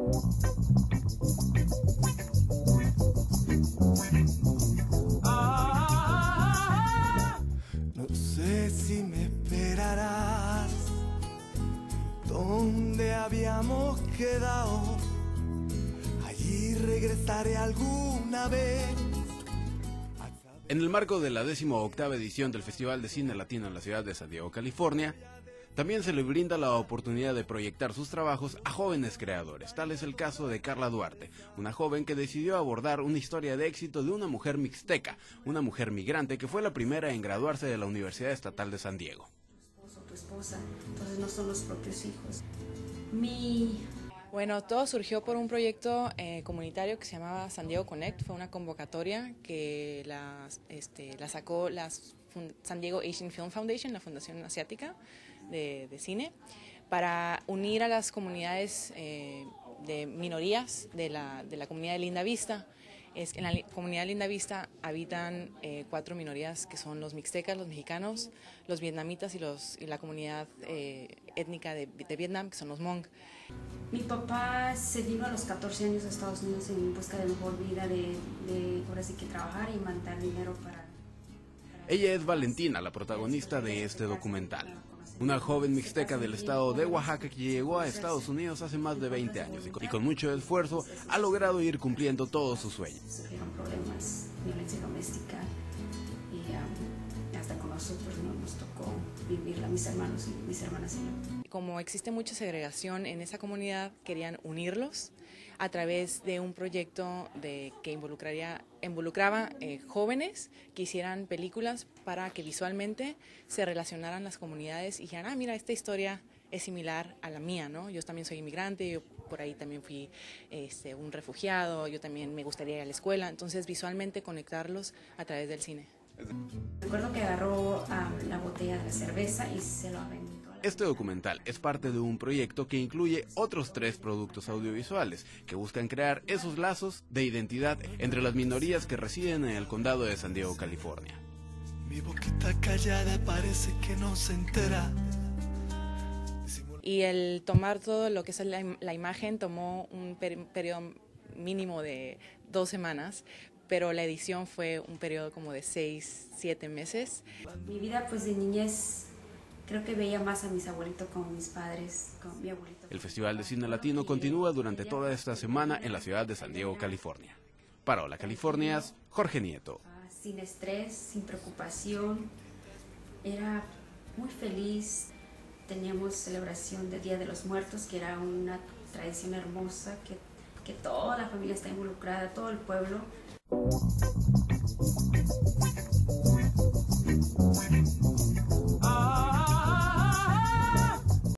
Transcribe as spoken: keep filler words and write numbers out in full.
No sé si me esperarás donde habíamos quedado. Allí regresaré alguna vez. En el marco de la decimoctava edición del Festival de Cine Latino en la ciudad de San Diego, California, también se le brinda la oportunidad de proyectar sus trabajos a jóvenes creadores. Tal es el caso de Carla Duarte, una joven que decidió abordar una historia de éxito de una mujer mixteca, una mujer migrante que fue la primera en graduarse de la Universidad Estatal de San Diego. Tu esposo, tu esposa, entonces no son los propios hijos. Mi... Bueno, todo surgió por un proyecto eh, comunitario que se llamaba San Diego Connect. Fue una convocatoria que la, este, la sacó la San Diego Asian Film Foundation, la Fundación Asiática de, de Cine, para unir a las comunidades eh, de minorías de la, de la comunidad de Linda Vista. Es, en la comunidad de Linda Vista habitan eh, cuatro minorías que son los mixtecas, los mexicanos, los vietnamitas y, los, y la comunidad eh, étnica de, de Vietnam, que son los Hmong. Mi papá se vino a los catorce años a Estados Unidos en busca de mejor vida, de, de ahora sí que trabajar y mandar dinero para... para Ella es Valentina, la protagonista de este documental. Una joven mixteca del estado de Oaxaca que llegó a Estados Unidos hace más de veinte años y con, y con mucho esfuerzo ha logrado ir cumpliendo todos sus sueños. Surgieron problemas, violencia doméstica y um, hasta con nosotros no nos tocó vivirla, mis hermanos y mis hermanas y yo. Como existe mucha segregación en esa comunidad, querían unirlos a través de un proyecto de, que involucraría, involucraba eh, jóvenes que hicieran películas para que visualmente se relacionaran las comunidades y dijeran, ah, mira, esta historia es similar a la mía, ¿no? Yo también soy inmigrante, yo por ahí también fui este, un refugiado, yo también me gustaría ir a la escuela, entonces visualmente conectarlos a través del cine. Recuerdo que agarró um, la botella de la cerveza y se lo aventó. Este documental es parte de un proyecto que incluye otros tres productos audiovisuales que buscan crear esos lazos de identidad entre las minorías que residen en el condado de San Diego, California. Mi boquita callada parece que no se entera. Y el tomar todo lo que es la, la imagen tomó un per, periodo mínimo de dos semanas, pero la edición fue un periodo como de seis, siete meses. Mi vida pues de niñez, creo que veía más a mis abuelitos como mis padres, con mi abuelito. El Festival de Cine Latino continúa durante toda esta semana en la ciudad de San Diego, California. Para Hola Californias, Jorge Nieto. Sin estrés, sin preocupación, era muy feliz. Teníamos celebración del Día de los Muertos, que era una tradición hermosa, que, que toda la familia está involucrada, todo el pueblo.